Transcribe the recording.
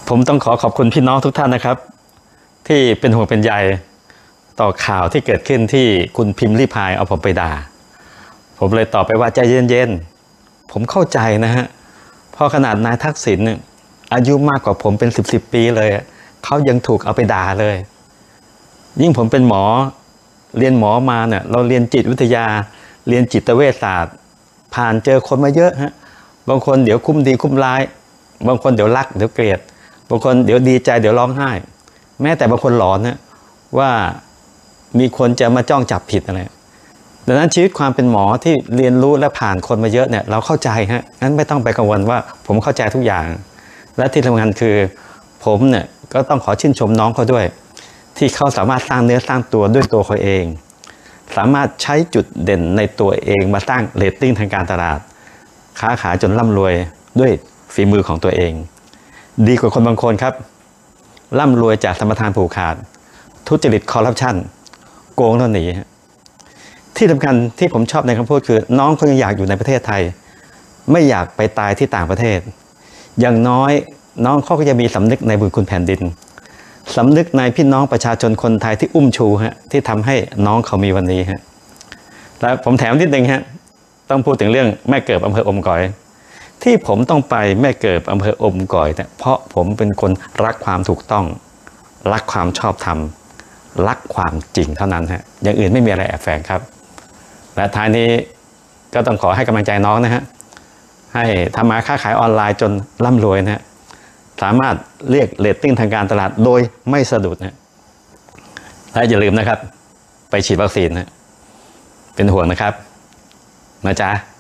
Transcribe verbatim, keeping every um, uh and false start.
ผมต้องขอขอบคุณพี่น้องทุกท่านนะครับที่เป็นห่วงเป็นใยต่อข่าวที่เกิดขึ้นที่คุณพิมพ์ริพายเอาผมไปด่าผมเลยตอบไปว่าใจเย็นๆผมเข้าใจนะฮะเพราะขนาดนายทักษิณเนี่ยอายุมากกว่าผมเป็นสิบสิบปีเลยเขายังถูกเอาไปด่าเลยยิ่งผมเป็นหมอเรียนหมอมาเนี่ยเราเรียนจิตวิทยาเรียนจิตเวชศาสตร์ผ่านเจอคนมาเยอะฮะบางคนเดี๋ยวคุ้มดีคุ้มร้ายบางคนเดี๋ยวรักเดี๋ยวเกลียดบางคนเดี๋ยวดีใจเดี๋ยวร้องไห้แม้แต่บางคนหลอนนะว่ามีคนจะมาจ้องจับผิดอะไรดังนั้นชีวิตความเป็นหมอที่เรียนรู้และผ่านคนมาเยอะเนี่ยเราเข้าใจฮะงั้นไม่ต้องไปกังวลว่าผมเข้าใจทุกอย่างและที่สำคัญคือผมเนี่ยก็ต้องขอชื่นชมน้องเขาด้วยที่เขาสามารถสร้างเนื้อสร้างตัวด้วยตัวเขาเองสามารถใช้จุดเด่นในตัวเองมาสร้างเรตติ้งทางการตลาดค้าขายจนร่ำรวยด้วยฝีมือของตัวเองดีกว่าคนบางคนครับร่ำรวยจากสมรทานผูกขาดทุจริตคอร์รัปชันโกงแล้วหนีที่สำคัญที่ผมชอบในคำพูดคือน้องเขายังอยากอยู่ในประเทศไทยไม่อยากไปตายที่ต่างประเทศอย่างน้อยน้องเขาก็จะมีสำนึกในบุญคุณแผ่นดินสำนึกในพี่น้องประชาชนคนไทยที่อุ้มชูฮะที่ทำให้น้องเขามีวันนี้ฮะแล้วผมแถมนิดนึงฮะต้องพูดถึงเรื่องแม่เกิดอำเภออมก๋อยที่ผมต้องไปแม่เกิดอำเภออมก๋อยเนี่ยเพราะผมเป็นคนรักความถูกต้องรักความชอบธรรมรักความจริงเท่านั้นฮะอย่างอื่นไม่มีอะไรแอบแฝงครับและท้ายนี้ก็ต้องขอให้กำลังใจน้องนะฮะให้ทำมาค้าขายออนไลน์จนร่ำรวยนะฮะสามารถเรียกเรตติ้งทางการตลาดโดยไม่สะดุดนะและอย่าลืมนะครับไปฉีดวัคซีนนะเป็นห่วงนะครับนะจ๊ะ